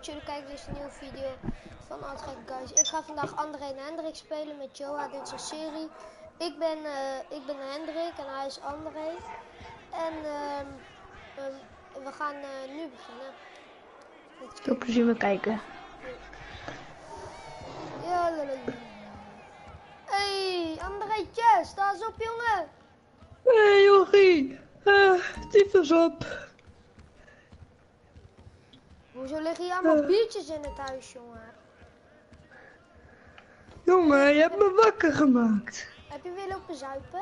goed, jullie kijken dus een nieuwe video van Outrek Guys. Ik ga vandaag André en Hendrik spelen met Joa. Dit is een serie. Ik ben Hendrik en hij is André. En we gaan nu beginnen. Veel plezier met kijken. Ja, hey, Andréetje, sta eens op, jongen. Hey, jochie. Tyfus op. Hoezo liggen hier allemaal biertjes in het huis, jongen? Jongen, je hebt me wakker gemaakt. Heb je weer lopen zuipen?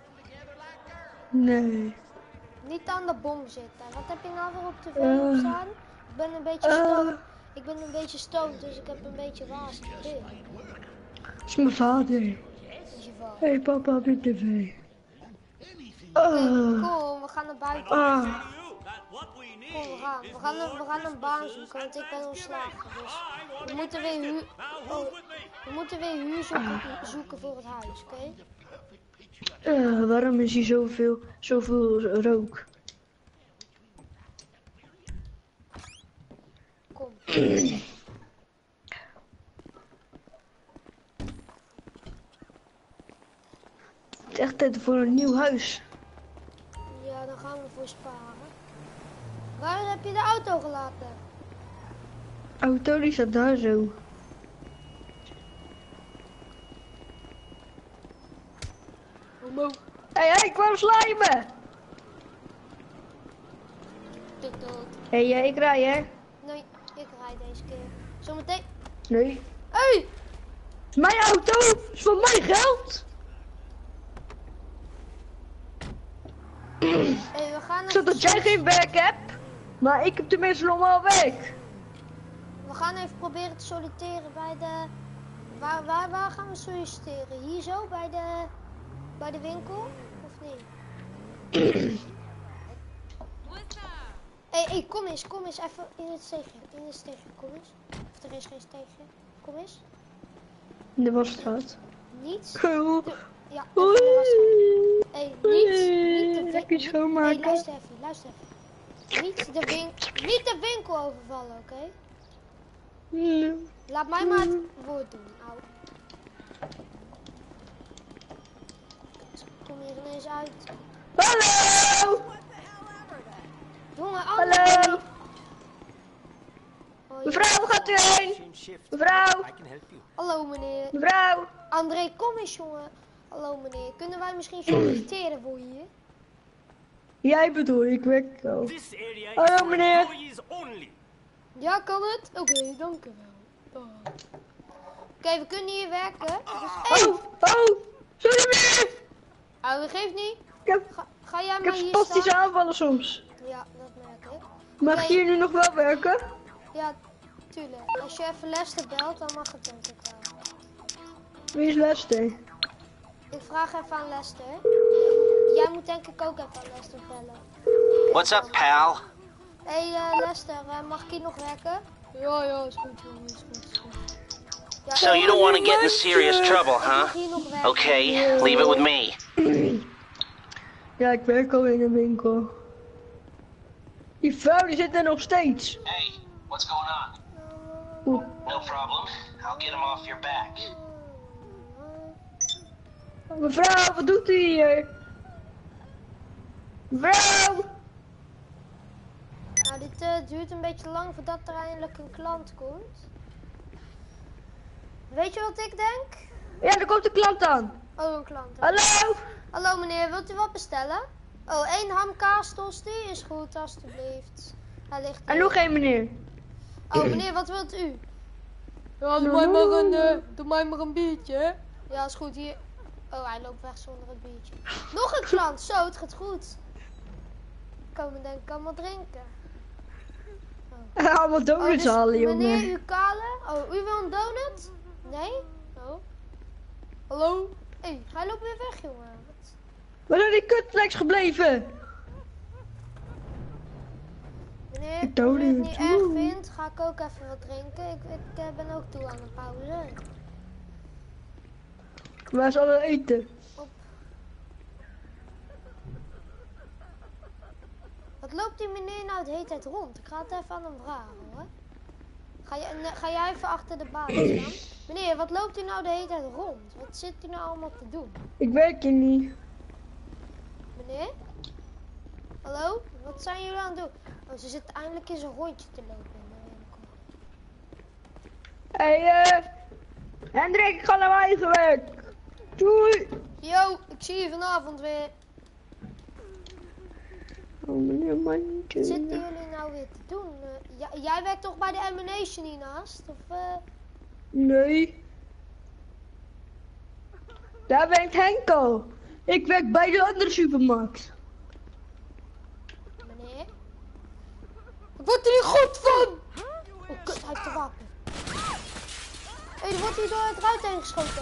Nee. Niet aan de bom zitten. Wat heb je nou weer op tv opstaan? Ik ben een beetje stoned. Ik ben een beetje stoned, dus ik heb een beetje waas. Dat is mijn vader. Is je vader? Hey papa, op je tv. Kom, we gaan naar buiten. Kom, we gaan een baan zoeken, want ik ben ontslagen. Dus we moeten weer huur zoeken voor het huis, oké? Waarom is hier zoveel rook? Kom. Het is echt tijd voor een nieuw huis. Ja, daar gaan we voor sparen. Waar heb je de auto gelaten? Auto die staat daar zo. Hey, waarom sla je me? Hey, ik rij hè? Nee, ik rijd deze keer. Zometeen. Nee. Hey! Het is mijn auto, het is van mijn geld. Hey, we gaan Zodat jij geen werk hebt, maar ik heb tenminste nog wel werk. We gaan even proberen te solliciteren bij de... Waar gaan we solliciteren? Hier zo, bij de winkel? Of niet? Hey, kom eens even in het steegje, kom eens. Of er is geen steegje, kom eens. In de wasstraat. Niets? Ja, Ja, even in de wasstraat. Hey, niet de lekker schoonmaken. Hey, luister even. Niet de winkel overvallen, oké? Nee. Laat mij maar het woord doen, au. Kom hier ineens uit. Hallo! Jongen, Hallo! Oh, Mevrouw, waar gaat u heen? Mevrouw! Hallo meneer. Mevrouw! André, kom eens jongen. Hallo meneer. Kunnen wij misschien solliciteren voor hier? Jij bedoel, ik werk wel. Hallo meneer! Ja, kan het? Oké, dank u wel. Oké, we kunnen hier werken. Dus, Oh, sorry meneer! Dat geeft niet. Ga jij Ik maar heb hier spastische staan. aanvallen soms. Ja, dat merk ik. Mag ik hier nu nog wel werken? Ja, tuurlijk. Als je even Lester belt, dan mag het denk ik wel. Wie is Lester? Ik vraag even aan Lester. Jij moet denk ik ook even aan Lester bellen. What's up, pal? Hey Lester, mag ik hier nog werken? Ja, is goed jongen, is goed. Ja, So you don't want to get in serious trouble, mag huh? hier nog werken? Okay, leave it with me. Ja, ik werk al in een winkel. Die vrouw die zit er nog steeds. Hey, what's going on? No problem. I'll get him off your back. Mevrouw, wat doet u hier? Mevrouw! Nou, dit duurt een beetje lang voordat er eindelijk een klant komt. Weet je wat ik denk? Ja, er komt een klant aan. Oh, een klant. Hallo? Hallo meneer, wilt u wat bestellen? Oh, 1 hamkaas tosti is goed, alstublieft. Hij ligt hier. En nog één meneer. Oh meneer, wat wilt u? Ja, doe mij maar een biertje, hè? Ja, is goed, hier. Oh, hij loopt weg zonder het biertje. Nog een klant, zo, het gaat goed. Komen denk ik allemaal drinken. Allemaal donuts dus halen, jongen. meneer, u kale? Oh, u wil een donut? Nee? Oh. Hallo? Hé, hij loopt weer weg, jongen. Waar zijn die kutflex gebleven? Meneer, Ik als u het donut. niet erg vindt, ga ik ook even wat drinken. Ik ben ook toe aan een pauze. Waar is alle eten? Wat loopt die meneer nou de hele tijd rond? Ik ga het even aan hem vragen hoor. Ga jij even achter de balie staan? Meneer, wat loopt u nou de hele tijd rond? Wat zit u nou allemaal te doen? Ik werk hier niet. Meneer? Hallo? Wat zijn jullie aan het doen? Oh, ze zit eindelijk in zijn rondje te lopen in de winkel. Hey, Hendrik, ik ga naar mijn eigen werk. Doei. Yo, ik zie je vanavond weer. Oh, meneer Mandje. Wat zitten jullie nou weer te doen? Jij werkt toch bij de Ammunition hiernaast? Of, Nee. Daar werkt Henko. Ik werk bij de andere supermarkt. meneer? Wat wordt er niet goed van? Oh, kut, hij heeft een wapen. Hé, er wordt hier door het ruit heen geschoten.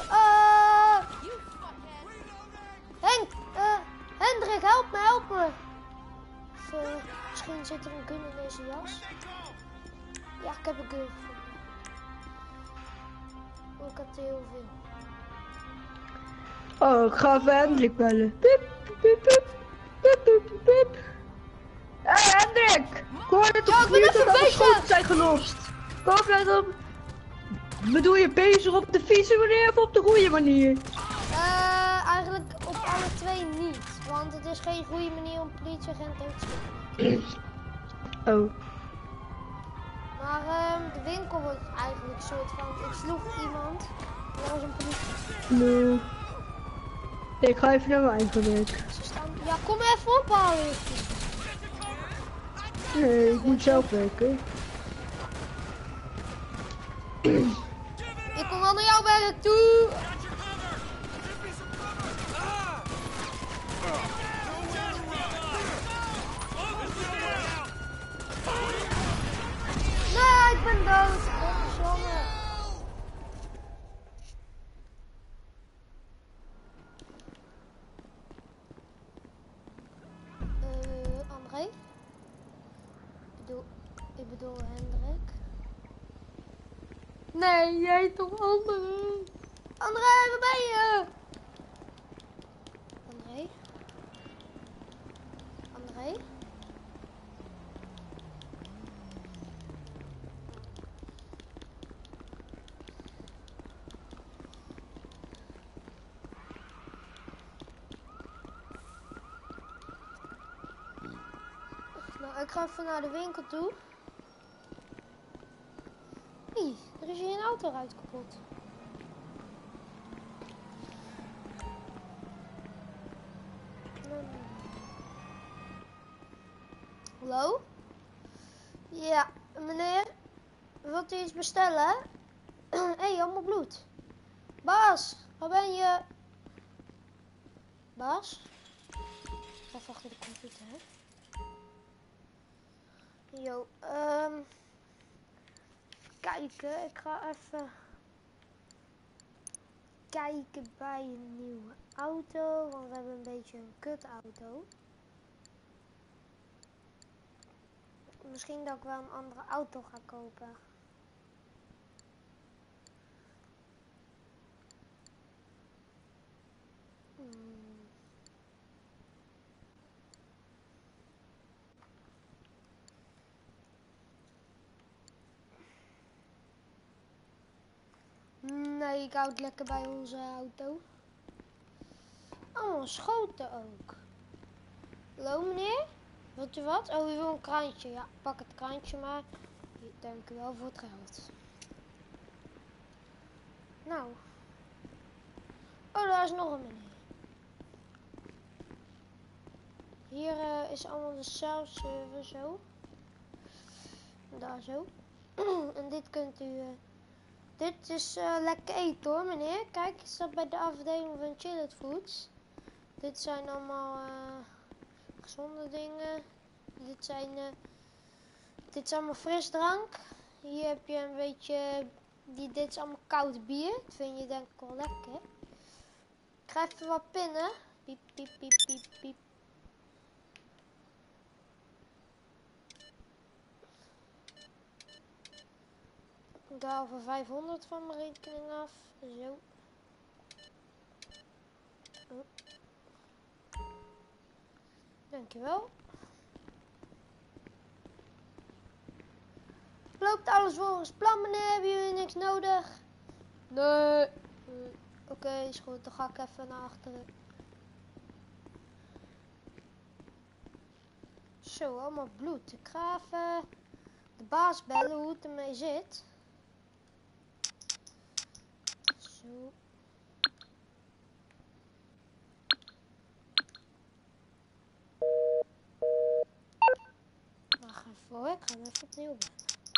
Henk, Hendrik, help me, help me. Of, misschien zit er een gun in deze jas. Ja, ik heb een gun gevonden. Oh, ik heb er heel veel. Oh, ik ga even Hendrik bellen. Piep, piep, piep, piep, piep, piep. Hé, Hendrik! Ik hoor dat Ja, ik ben even alle bezig. schoten zijn gelost. Kom uit op. Bedoel je bezig op de vieze manier of op de goede manier? Eigenlijk op alle twee niet. Want het is geen goede manier om politieagent dood te schieten. Oh. Maar de winkel wordt eigenlijk een soort van... Ik sloeg iemand. En dat was een politie. Nee. Ik ga even naar mijn eigen werk. Ze staan... Ja, kom even ophalen. Nee, ik moet zelf werken. Ik kom wel naar jouw werk toe. Nee, ik ben dood. Godverdomme. André? Ik bedoel Hendrik. Nee, jij toch André? André, waar ben je? André? André? Nou, ik ga even naar de winkel toe. Hé, er is hier een autoruit kapot. Hallo? Ja, meneer. Wilt u iets bestellen? Hé, allemaal bloed. Baas, waar ben je? Baas? Even achter de computer, hè? Yo, kijken. Ik ga even kijken bij een nieuwe auto, want we hebben een beetje een kut auto. Misschien dat ik wel een andere auto ga kopen. Nee, ik hou het lekker bij onze auto. Oh, schoten ook. Hallo meneer? Wilt u wat? Oh, u wil een kraantje. Ja, pak het kraantje maar. Dank u wel voor het geld. Nou. Oh, daar is nog een meneer. Hier is allemaal de self-service zo. Daar zo. En dit kunt u... dit is lekker eten hoor meneer. Kijk, ik zat bij de afdeling van Chilled Foods. Dit zijn allemaal gezonde dingen. Dit is allemaal frisdrank. Hier heb je een beetje... dit is allemaal koud bier. Dat vind je denk ik wel lekker. Ik ga even wat pinnen. Piep, piep, piep, piep, piep. Ik haal voor 500 van mijn rekening af. Zo. Oh. Dankjewel. loopt alles volgens plan, meneer. Hebben jullie niks nodig? Nee. Oké, is goed. Dan ga ik even naar achteren. Zo, allemaal bloed. Ik ga even de baas bellen hoe het ermee zit. Zo. Wacht even hoor, ik ga hem even opnieuw bellen.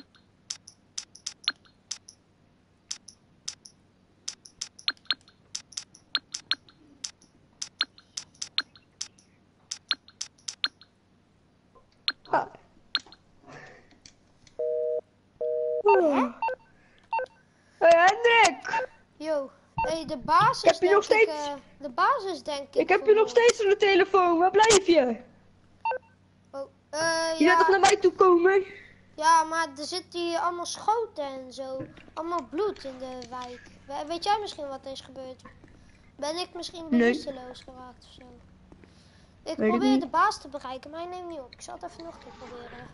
Hey Hendrik! Yo, hey, de baas Ik is heb je nog denk ik, steeds- de baas is denk ik Ik heb je nog vermoord. steeds aan de telefoon, waar blijf je? Oh, Je bent toch ja, naar mij toe komen? ja, maar er zitten hier allemaal schoten en zo. Allemaal bloed in de wijk. Weet jij misschien wat er is gebeurd? Ben ik misschien Nee. bewusteloos geraakt of zo? Ik Weet ik probeer niet. de baas te bereiken, maar hij neemt niet op. Ik zal het even nog een keer proberen.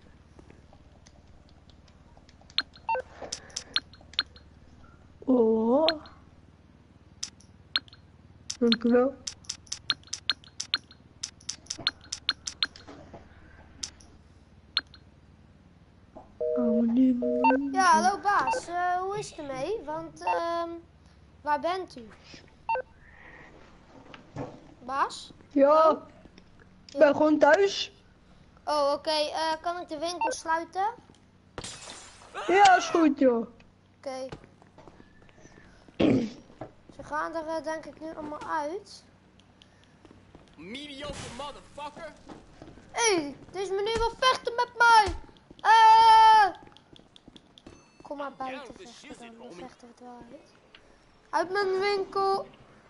Oh. Dank u wel. Ja, hallo baas. Hoe is het ermee? Want, waar bent u? Baas? Ja, ik ben gewoon thuis. Oh, oké. Kan ik de winkel sluiten? Ja, is goed joh. Oké. Ze gaan er denk ik nu allemaal uit. Mediocre motherfucker. Hé, deze meneer wil vechten met mij. Kom maar buiten vechten dan vechten we het wel uit. Uit mijn winkel.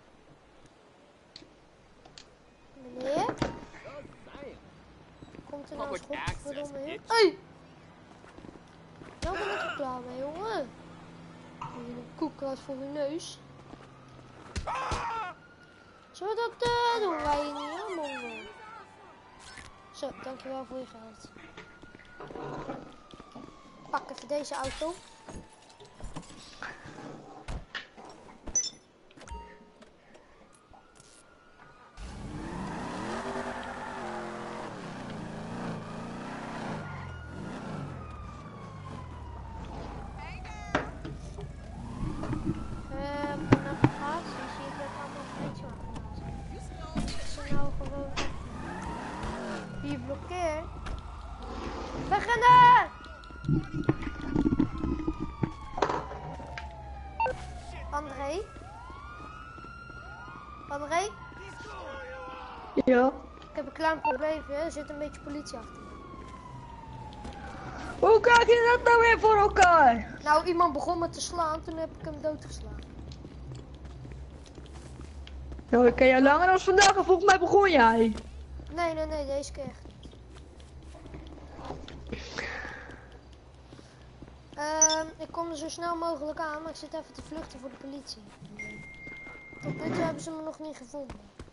Meneer? Komt er nou eens Public godverdomme access, in? bitch. Hé! Nou ben ik er klaar mee, jongen. Heb je een koekkast voor je neus? Zo, dat doen wij hier niet, hè, mongo. Zo, dankjewel voor je geld. Pak even deze auto. Navigatie zie ik dat allemaal frietje achterlaten. Ze nou gewoon even hier blokkeer. Beginnen! André? André? Ja. Ik heb een klein probleempje, er zit een beetje politie achter me. Hoe krijg je dat nou weer voor elkaar? Nou, iemand begon me te slaan, toen heb ik hem doodgeslagen. Nou, ik ken jou langer dan vandaag en volgens mij begon jij. Nee, deze keer echt niet. Ik kom er zo snel mogelijk aan, maar ik zit even te vluchten voor de politie. Tot nu toe hebben ze me nog niet gevonden.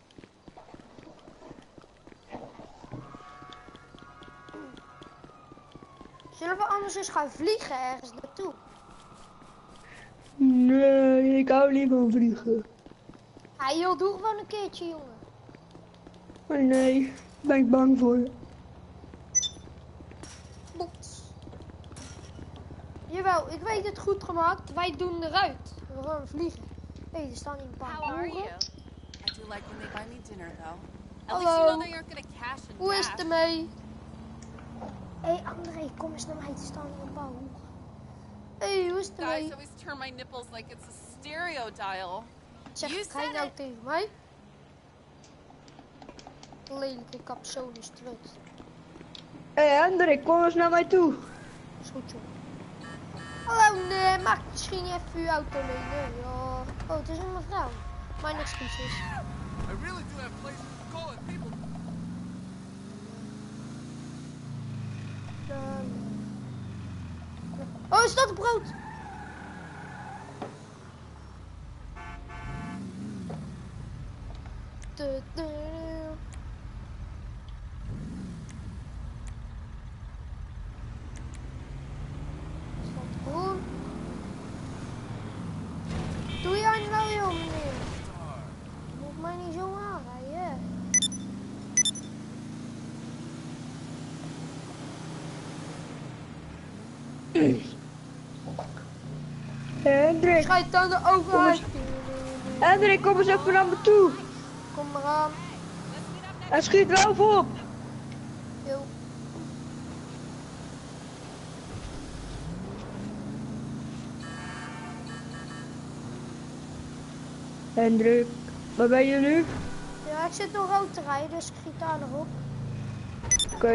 Zullen we anders eens gaan vliegen ergens naartoe? Nee, ik hou niet van vliegen. Ah joh, doe gewoon een keertje, jongen. Maar nee, daar ben ik bang voor. Bots. Jawel, ik weet het goed gemaakt. Wij doen eruit. We gaan vliegen. Hé, er staan hier een paar How are you? boeren. I do like when they buy me dinner, though. At Hello. least you know they aren't gonna cash and Hoe is dash. het ermee? Hé, André, kom eens naar mij. Er staan hier een paar boeren. Hé, hoe is het Guys ermee? always turn my nipples like it's a stereo dial. Zeg, You ga je said nou it. tegen mij? Lelijke capsones terug. Hé Hendrik, kom eens naar mij toe. Is goed, joh. Hallo, nee, maak misschien even uw auto lenen. Ja. Oh, het is een mevrouw. Mijn excuses. I really do have places to go and people. Oh, is dat het brood? Hendrik, Schijt aan de overheid. Hendrik, kom eens even naar me toe. Kom maar aan. En schiet wel even op. Yo. Hendrik, waar ben je nu? Ja, ik zit nog rood te rijden, dus ik schiet daar nog op. Oké.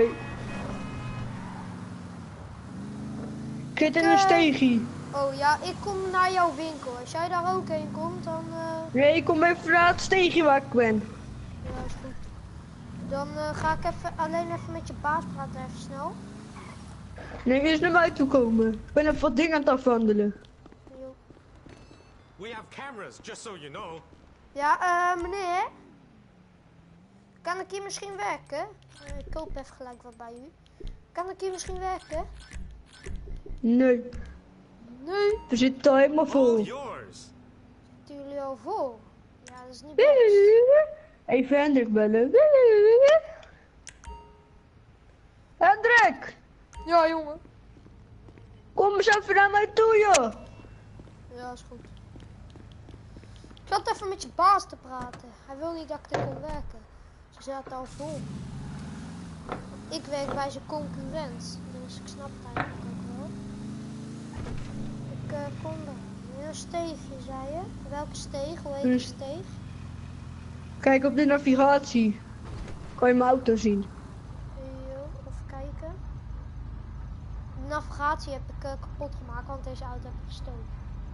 Ik zit in een steegje. Oh ja, ik kom naar jouw winkel. Als jij daar ook heen komt, dan... Nee, ik kom even naar het steegje waar ik ben. Ja, is goed. Dan ga ik alleen even met je baas praten, even snel. Nee, eerst naar mij toe komen. Ik ben even wat dingen aan het afhandelen. Jo. We have cameras, just so you know. Ja, meneer. Kan ik hier misschien werken? Ik koop even gelijk wat bij u. Kan ik hier misschien werken? Nee, Nee. we zitten al helemaal All vol. yours. Zitten jullie al vol? Ja, dat is niet best. Even Hendrik bellen. Hendrik, Ja, jongen. kom eens even naar mij toe, joh. Ja, is goed. Ik zat even met je baas te praten. Hij wil niet dat ik er kon werken. Ze zaten al vol. Ik werk bij zijn concurrent. Dus ik snap het eigenlijk ook wel. Ik kom er. Een steegje, zei je? Welke steeg? Hoe heet die steeg? Kijk op de navigatie. Kan je mijn auto zien. Even kijken. De navigatie heb ik kapot gemaakt, want deze auto heb ik gestolen.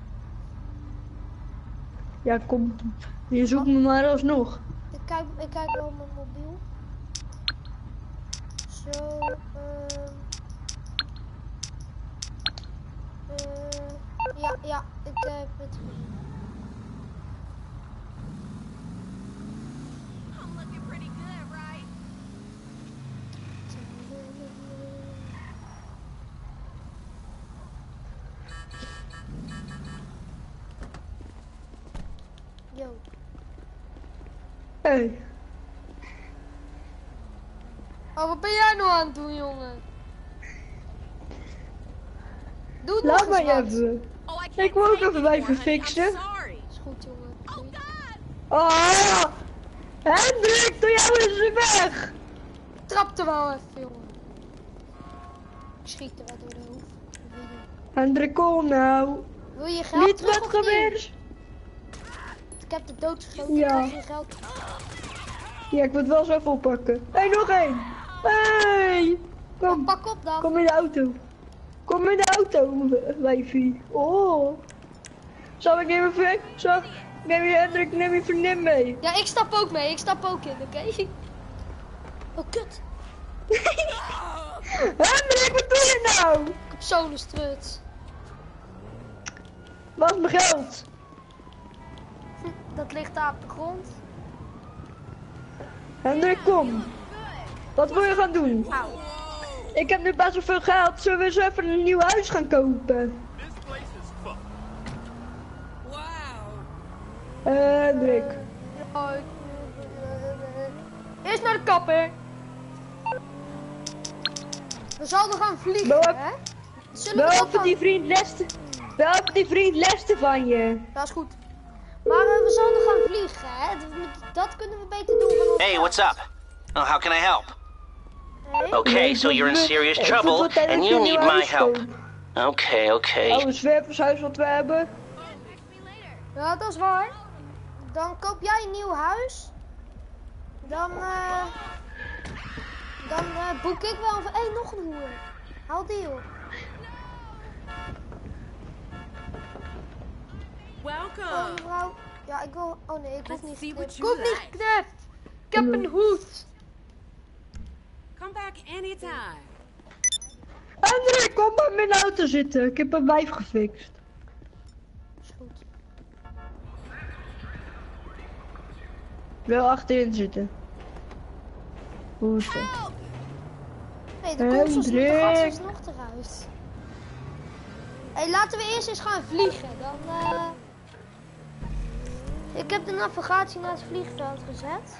Ja, kom. Je zoekt me maar alsnog. Ik kijk wel op mijn mobiel. Zo, ja, ik heb het gezien. I'm looking pretty good, right? Yo, Hey, oh, wat ben jij nou aan het doen, jongen? Doe het laat nog mij eens wat. even. Oh, I can't Ik wil ook take even anymore, blijven honey. I'm fixen. sorry. Is goed, jongen. Oh Doei. God! Ah! Hendrik, doe jou eens weg! Trap er wel even, jongen. Ik schiet er wat door de hoofd. Hendrik, kom nou. Wil je geld Niet terug wat of niet? gebeurt. Ik heb de dood geschoten. Ja. Ik heb geen geld. Ja, ik moet het wel zo even oppakken. Hé, nog één. Hey, kom. Pak op dan. Kom in de auto. Kom in de auto, wijfie. Oh. Zal ik neem even... Zo, neem je Hendrik, neem je vriendin mee. Ja, ik stap ook mee. Ik stap ook in, oké? Oh, kut. Hendrik, wat doe je nou? Ik heb zo'n strut. Wat is mijn geld? Dat ligt daar op de grond. Hendrik, kom. Wat wil je gaan doen? Auw. Ik heb nu best wel veel geld. Zullen we eens even een nieuw huis gaan kopen? This place is fucked. Wow. Hendrik. Oh, eerst naar de kapper. We zouden gaan vliegen, Wel- hè? Zullen we dat Welke dan... die vriend Leste? Welke die vriend Leste van je? Dat is goed. Maar we zouden gaan vliegen, hè? Dat kunnen we beter doen van ons Hey, geld. what's up? Oh, how can I help? Hey? Okay, so you're in serious trouble and you need my help. Okay, okay. Oude zwervershuis wat we hebben. Ja, dat is waar. Dan koop jij een nieuw huis. Dan boek ik wel van... Hé, nog een hoer. Haal die op. Oh, Welcome. mevrouw. Ja, ik wil... Oh nee, ik hoef Let's niet see geknipt. what Ik you hoef niet like. geknipt. Ik heb een hoed. Come back anytime. Hendrik, kom maar in mijn auto zitten. Ik heb een wijf gefixt. Is goed. Wel achterin zitten. Hoe is dat? Hé, de komt zo snel, de gaat zo Hendrik. snel eruit. Hé, laten we eerst eens gaan vliegen. Dan, Ik heb de navigatie naar het vliegveld gezet.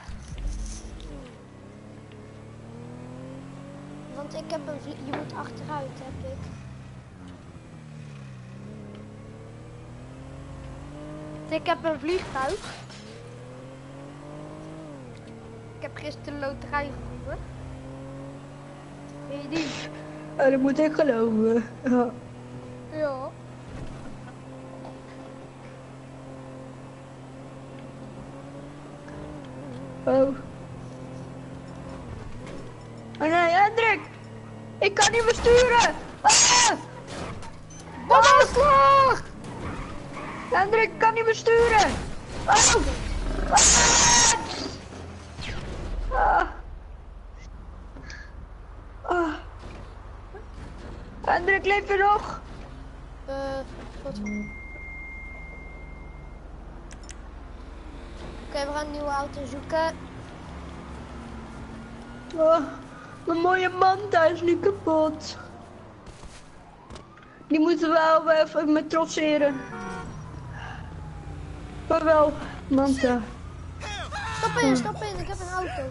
Want ik heb je moet achteruit, heb ik. Ik heb een vliegtuig. Ik heb gisteren een loterij gewonnen. Weet je die? Oh, dat moet ik geloven. Ja. Ja. Oh. Oh nee, Hendrik! Ik kan niet meer sturen! Ah! Bommenslag! Hendrik, ik kan niet meer sturen! Oh! Ah! Ah! Hendrik, leef je nog? Goed. Oké, we gaan een nieuwe auto zoeken. Oh, mijn mooie manta is nu kapot. Die moeten we wel even met trotseren. Maar wel, manta. Stap in, ik heb een auto.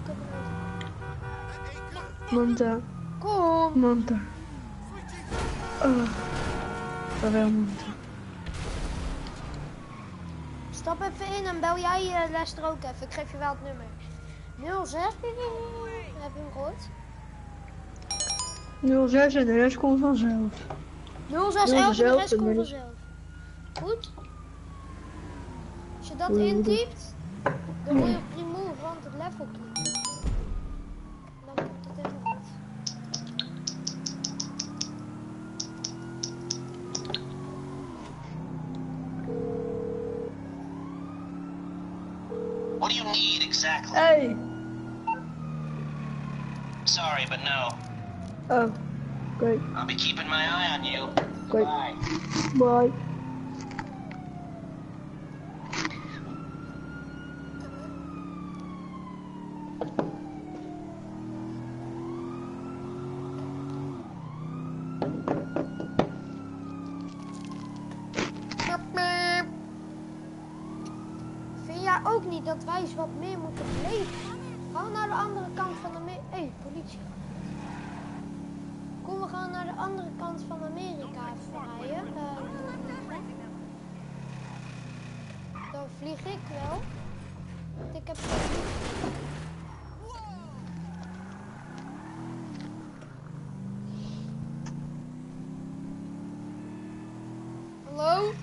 Manta, Kom. manta. Oh, maar wel manta. Stap even in en bel jij Lester ook even. Ik geef je wel het nummer. 06. Heb je hem gehoord? 06 en de rest komt vanzelf. 0611 en de rest en de komt rest- vanzelf. Goed? Als je dat Goed. intypt, dan moet je op remove, want het level klikken. Dan komt het helemaal goed. What do you need exactly? Hey! Sorry, but no. Oh, great. I'll be keeping my eye on you. Great. Bye. Bye. Vind jij ook niet dat wij eens wat meer moeten leven? Gaan we naar de andere kant van Amerika. Hé, politie. Kom, we gaan naar de andere kant van Amerika even rijden. Dan vlieg ik wel. Want ik heb Hallo?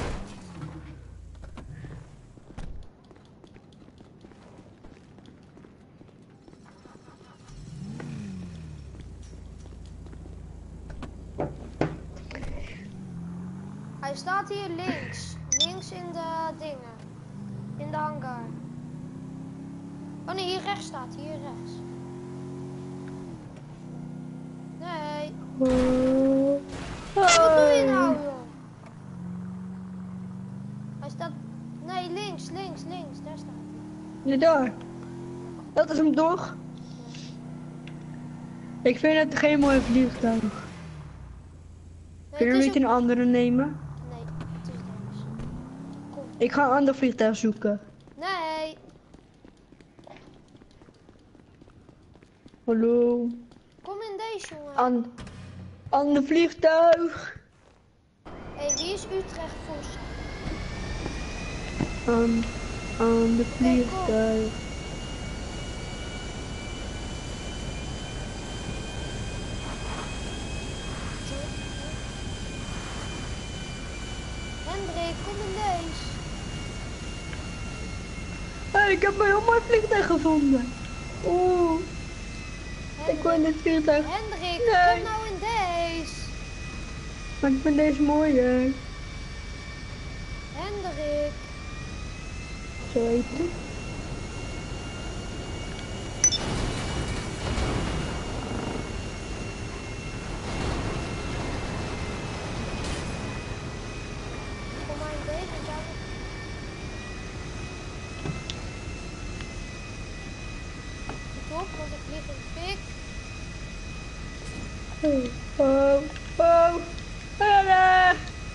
Hij staat hier links. Links in de dingen. In de hangar. Oh nee, hier rechts staat hij. Hier rechts. Nee. Wat doe je nou, joh? Hij staat... Nee, links. Daar staat hij. Ja, daar. Dat is hem toch? Ik vind het geen mooi vliegtuig. Nee, Kun je het een is beetje een andere nemen? Nee, het is deze. Kom. Ik ga een ander vliegtuig zoeken. Nee. Hallo. Kom in deze, jongen. Ander vliegtuig. Hé, wie is Utrecht Vos? Aan de vliegtuig. Hendrik, kom in deze. Hey, ik heb een heel mooi vliegtuig gevonden. Oeh, ik wil in dit vliegtuig. Hendrik, Nee. kom nou in deze. Maar ik vind deze mooier. Hendrik. Zo heet het. Kom maar in deze, dan. Goed op, want ik vlieg in de fik. Oh, oh, Anna.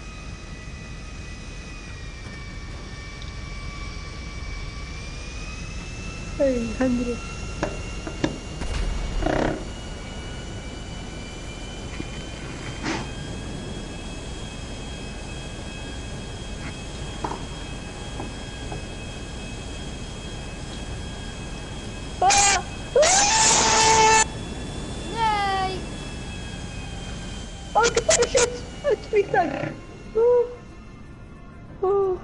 Hey, Hendrik. Kijk. Oh.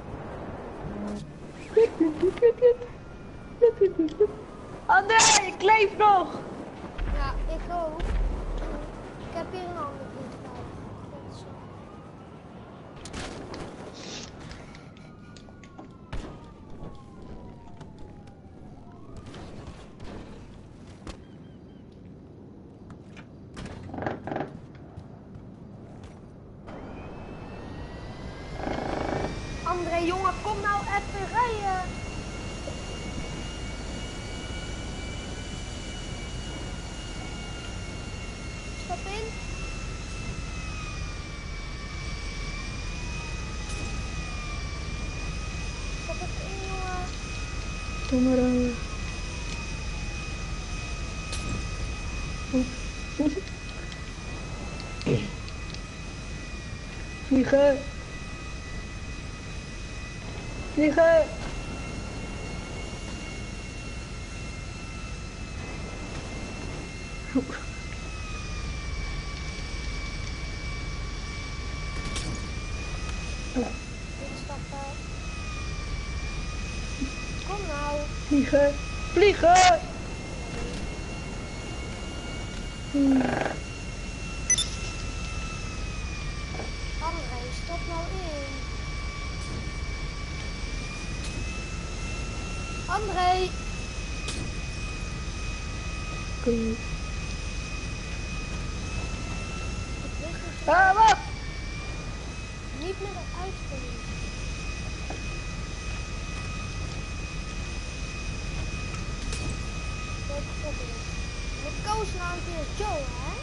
André, ik leef nog. Ja, ik ook. Ik heb hier een ander vliegtuig. Dat is, André, jongen, kom nou even rijden. Stap in. Stap even in, jongen. Doe maar aan. Vliegen. Vliegen. Instappen. Kom nou. Vliegen. Vliegen. André, stop nou in. André. Oké. Ik wist dat je Ah, wacht. niet meer eruit kon. Welke god is? De koosnaam is Joe, hè?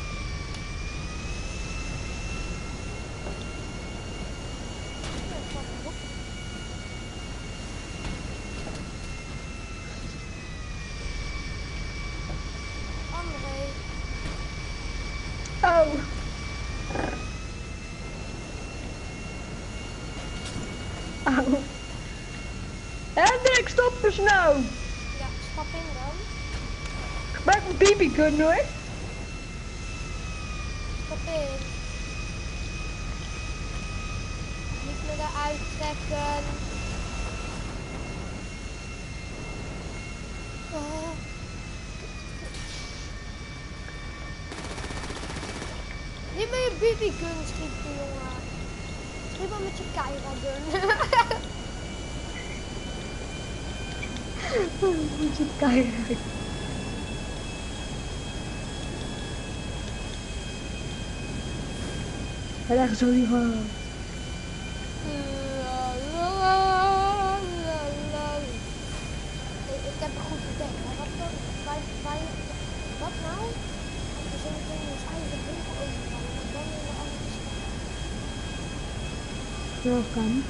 Ja, fucking goed. André. Oh. Auw. Hendrik, stop eens nou. Ja, stap in dan. Gebruik mijn BB-gun hoor. Stap in. Niet meer eruit trekken. Oh. Niet met je BB-gun schieten, jongen. Schiet maar met je Kyra-gun. Moet je kijken. Hij ligt zo niet van. Ik heb een goed idee. Maar wat dan? Wat nou? We zullen in ons eigen winkel overvallen. En dan in de andere stad. Ja, kan.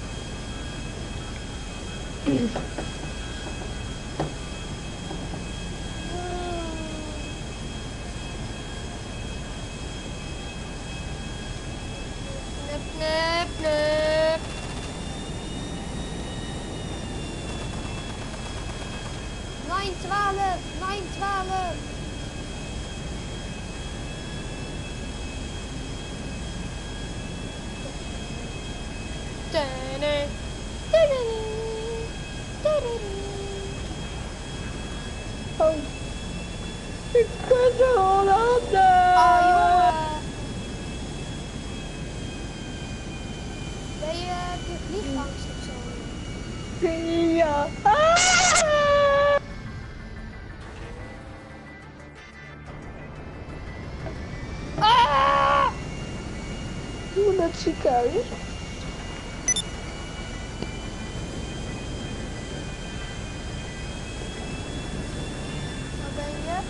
Nep, nep, nep. Nine 12, 9-12. Oh. Ik ben zo Hollander. Oh, jongen. Heb je vliegangst of zo? Ja. Ah! Ah! Doe naar het ziekenhuis. Waar ben je?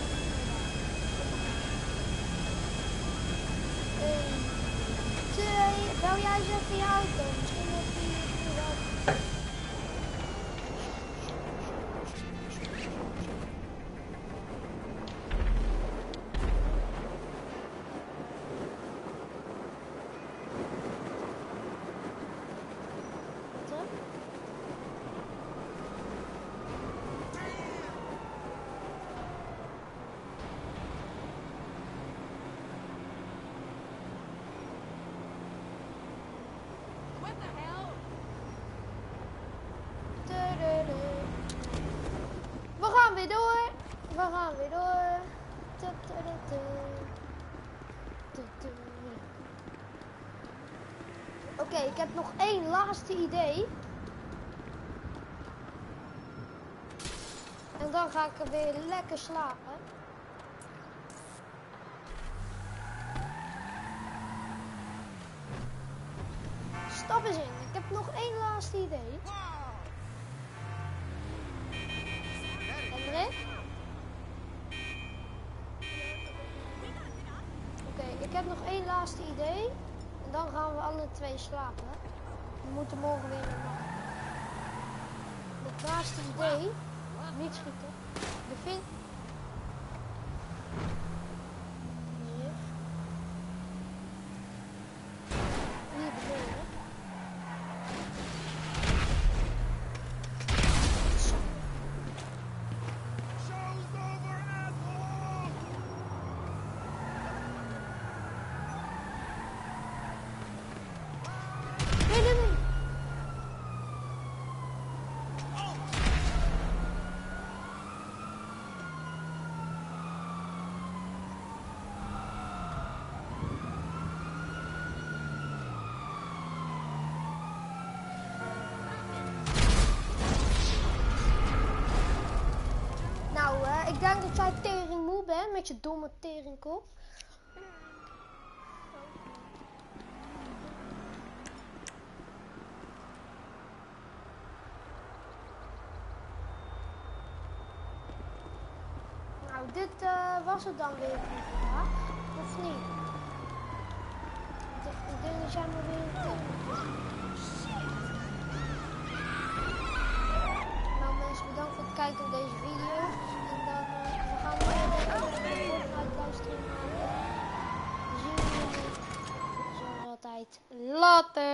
1, 2. Bel jij eens even je auto? Misschien dat die wel. Wat? we gaan weer door. Oké, ik heb nog één laatste idee. En dan ga ik er weer lekker slapen. Stap eens in. Ik heb nog één laatste idee. Hendrik? Oké, ik heb nog één laatste idee. En dan gaan we alle twee slapen. We moeten morgen weer naar nacht. Het laatste idee. Niet schieten. Bevind. Hier. Hier beneden. Zo. Nee, nee, nee. Ik denk dat jij tering moe bent met je domme teringkop. Nou, dit was het dan weer voor vandaag. Of niet? Ik denk dat jij maar weer een teringkop. Nou mensen, bedankt voor het kijken op deze video. We gaan weer een Fortnite livestream maken. We zien jullie zoals altijd later.